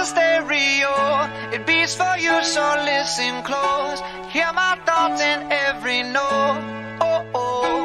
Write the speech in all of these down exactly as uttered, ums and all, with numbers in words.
stereo, it beats for you, so listen close. Hear my thoughts in every note. Oh, oh.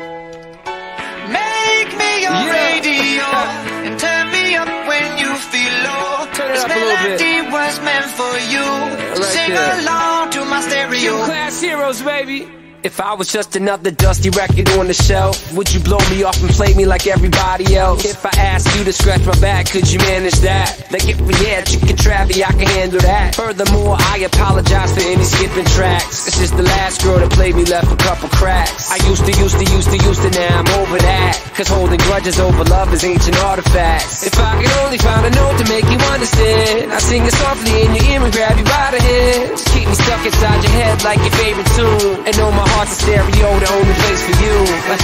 Make me your yeah. radio and turn me up when you feel low. Turn it this up a little melody bit. was meant for you. So right sing there. along to my stereo. Class heroes, baby. If I was just another dusty record on the shelf, would you blow me off and play me like everybody else? If I asked you to scratch my back, could you manage that? Like if we had chicken Travie, I can handle that. Furthermore, I apologize for any skipping tracks. This is the last girl that played me, left a couple cracks. I used to, used to, used to, used to, now I'm over that. Cause holding grudges over love is ancient artifacts. If I could only find a note to make you understand, I sing it softly in your ear and grab you by the hands. Keep me stuck inside your head like your favorite tune, and know my heart's a stereo, the only place for you. My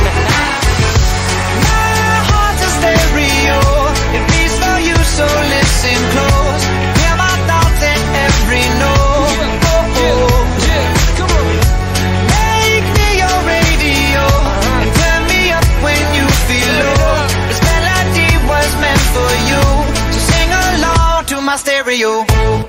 heart's a stereo, it beats for you, so listen close. Hear my thoughts in every note. Oh, oh. Come on. Make me your radio and turn me up when you feel low. This melody was meant for you, so sing along to my stereo.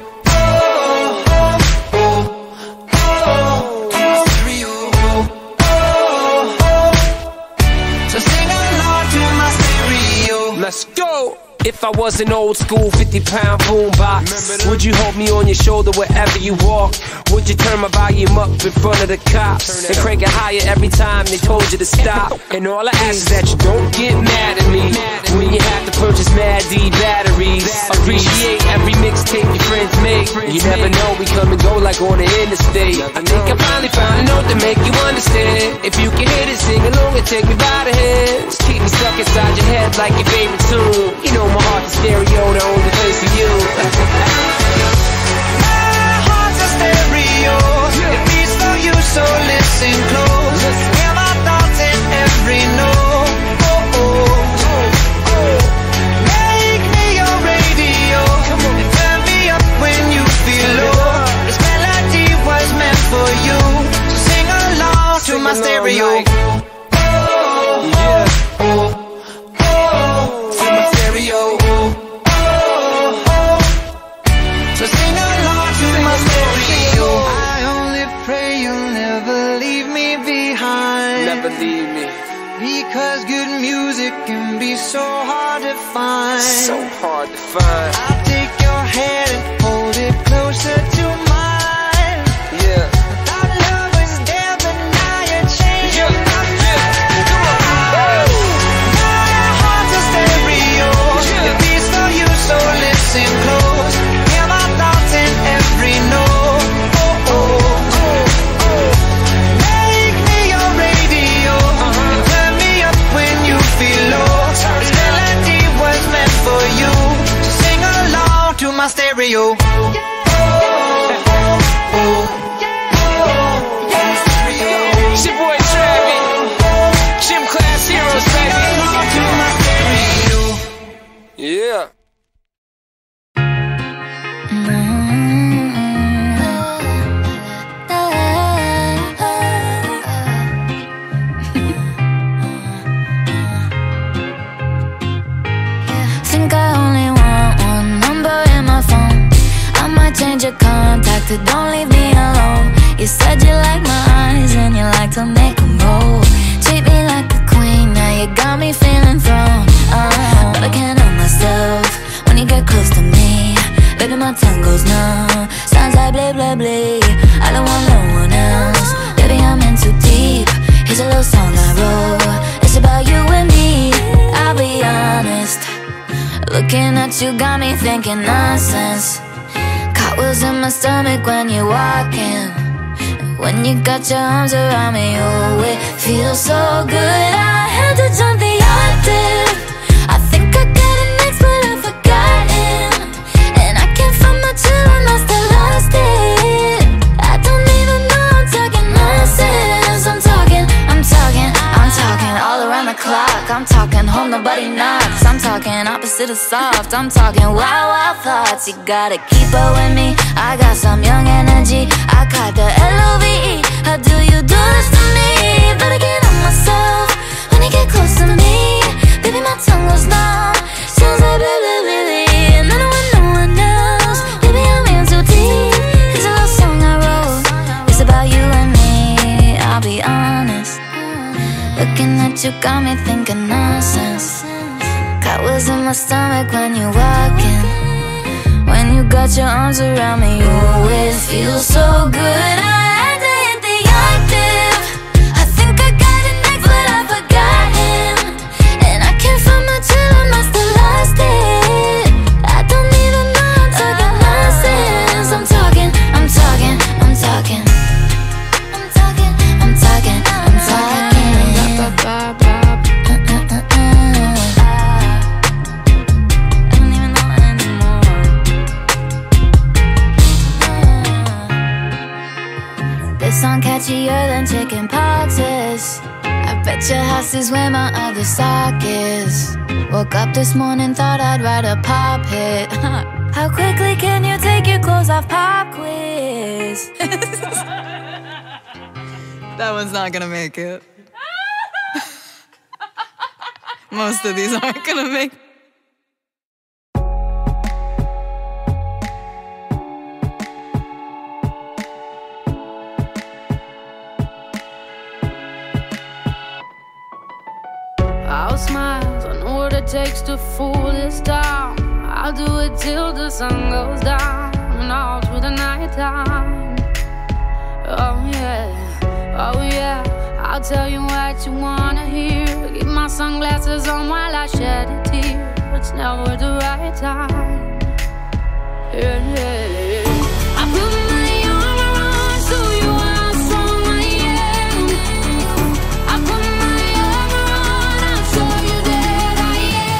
Let's go! If I was an old school fifty pound boombox, would you hold me on your shoulder wherever you walk? Would you turn my volume up in front of the cops and crank it higher every time they told you to stop? And all I ask is that you don't get mad at me when you have to purchase Mad D batteries. Appreciate every mixtape your friends make. You never know, we come and go like on the interstate. I think I finally found a note to make you understand. If you can hit it, sing along and take me by the hands. Keep me stuck inside your head like your favorite tune. You know my heart's a stereo, the only place for you. My heart's a stereo, it beats for you, so listen close. Hear my thoughts in every note. Oh, oh. Make me your radio and turn me up when you feel low. This melody was meant for you, so sing along to my stereo. So sing along to my stereo. I only pray you'll never leave me behind. Never leave me. Because good music can be so hard to find. So hard to find. I'll take your hand and hold it closer to mine. Yeah. Thought love was there, but now you're changing Yeah. my mind. Come on. My heart's a stereo, it beats for you, so listen close. Hear my thoughts in every note. Oh, oh, oh. Make me your radio and turn me up when you feel low. This melody was meant for you, so sing along to my stereo. It's your boy Travie, Gym Class Heroes, baby. Yeah. Think I only want one number in my phone. I might change your contact to don't leave me alone. You said you like my eyes and you like to make them roll. Treat me like a queen, now you got me feeling thrown. uh, But I can't help myself when you get close to me. Baby, my tongue goes numb, sounds like blah blah blah. I don't want no one else, baby, I'm in too deep. Here's a little song I wrote, it's about you and me. I'll be honest, looking at you got me thinking nonsense. Cartwheels in my stomach when you're walking. When you got your arms around me, oh, it feels so good. I had to jump the octave. I think I got it next, but I've forgotten. And I can't find my chill and I still lost it. I don't even know I'm talking nonsense. I'm talking, I'm talking, I'm talking all around the clock. I'm talking home, nobody knocks. I'm talking opposite of soft. I'm talking wild, wild thoughts. You gotta keep up with me, I got some young energy. I caught the L O V E. How do you do this to me? But I can't help myself when you get close to me. Baby, my tongue goes numb, sounds like blah blah blah. And I don't want no one else, got me thinking nonsense. Got wheels in my stomach when you walk in. When you got your arms around me, you always feel so good. I had to hit the octave. I think I got an ex, but I forgot him. And I can't find my chill, I must have lost it. I don't even know, I'm talking nonsense. I'm talking, I'm talking, I'm talking. I'm talking, I'm talking, I'm talking. Song catchier than chicken pox is. I bet your house is where my other sock is. Woke up this morning, thought I'd write a pop hit. How quickly can you take your clothes off? Pop quiz. That one's not gonna make it. Most of these aren't gonna make it. I'll smile, I know what it takes to fool this town. I'll do it till the sun goes down and all through the night time. Oh yeah, oh yeah, I'll tell you what you wanna hear. Keep my sunglasses on while I shed a tear. It's never the right time. Yeah, yeah, yeah. I put my arm around, show you how strong I am. I put my arm around, I'll show you that I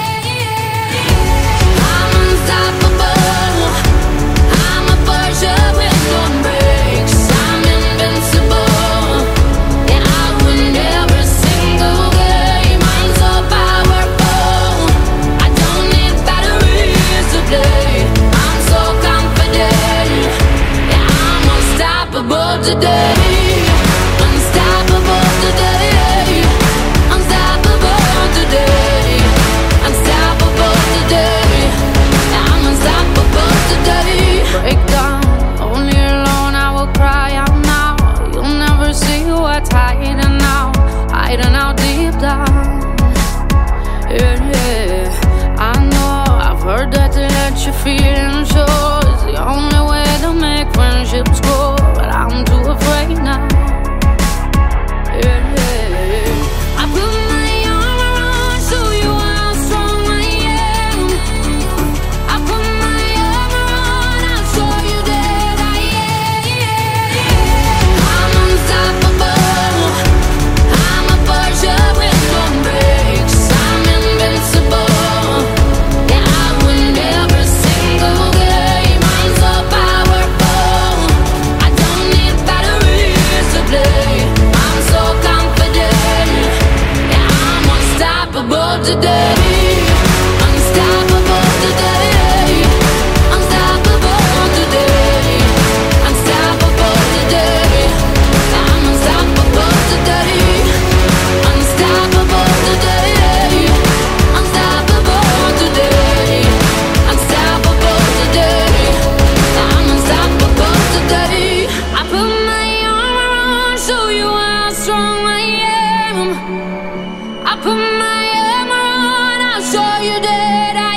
am. I'm unstoppable. I'm a Porsche with no brakes. I'm invincible. Yeah, I win every single game. I'm so powerful. I don't need batteries to play. I'm so confident. Yeah, I'm unstoppable today. Unstoppable today. Unstoppable today. Unstoppable today. Yeah, I'm unstoppable today. Break down, only alone I will cry out now. You'll never see what's hiding out, hiding out deep down. Yeah, yeah, I know, I've heard that to let your feelings show is the only way to make friendships grow, but I'm too afraid now. Yeah, yeah, I put my arm around, show you how strong I am. I put my arm around, I'll show you that I am. I'm unstoppable. I'm a Porsche with no brakes. I'm invincible. Yeah, I win every single game. I'm so powerful. I don't need batteries to play. I'm so confident. Yeah, I'm unstoppable today. Unstoppable today. Unstoppable today. Unstoppable today. I'm unstoppable today. Unstoppable today. Unstoppable today. Unstoppable today. I'm unstoppable today. I put my arm around, show you how strong I am. I put my arm around, I'll show you that I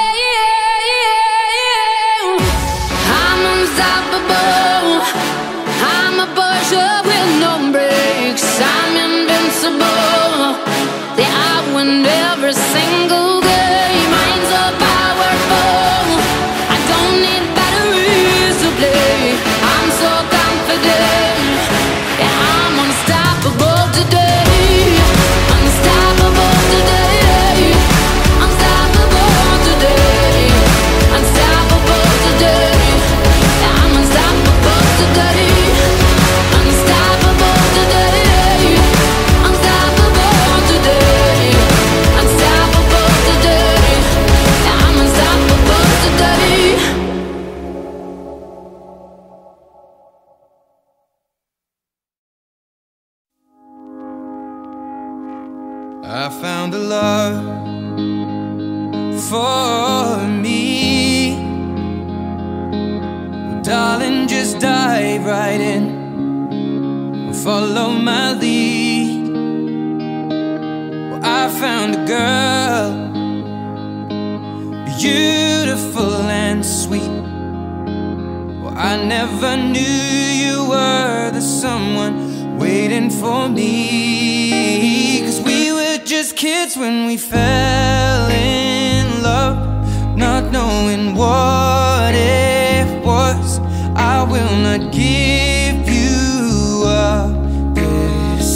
am. I'm unstoppable. I'm a Porsche with no brakes. I'm invincible. Yeah, I win every single game. I'm so powerful. I don't need batteries to play. I'm so confident. Yeah, I'm unstoppable today. Unstoppable today. Unstoppable today. Unstoppable today. Yeah, I'm unstoppable today. Unstoppable today. Unstoppable today. Unstoppable today. Yeah, I'm unstoppable today. I found a love for me. Well, darling, just dive right in. Follow my lead. Well, I found a girl, beautiful and sweet. Well, I never knew you were the someone waiting for me. 'Cause we were just kids when we fell in love, not knowing what it was. I will not give you up this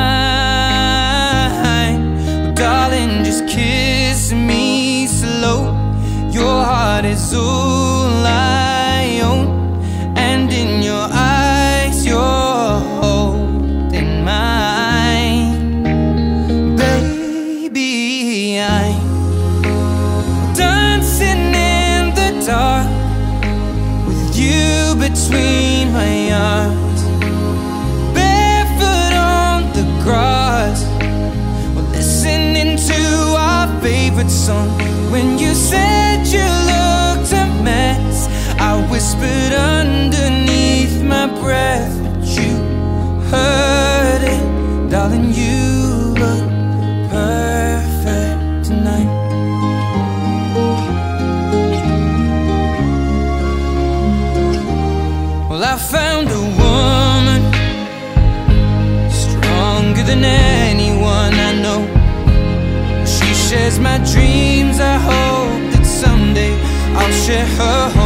time. Well, darling, just kiss me slow. Your heart is all I own, and in your eyes you're holding mine. Baby, I'm dancing in the dark with you between my arms, barefoot on the grass. We're listening to our favorite song. When you said you looked a mess, I whispered underneath my breath, but you heard it. Darling, you look perfect tonight. Well, I found a woman stronger than anyone I know. She shares my dreams. I hope that someday I'll share her home.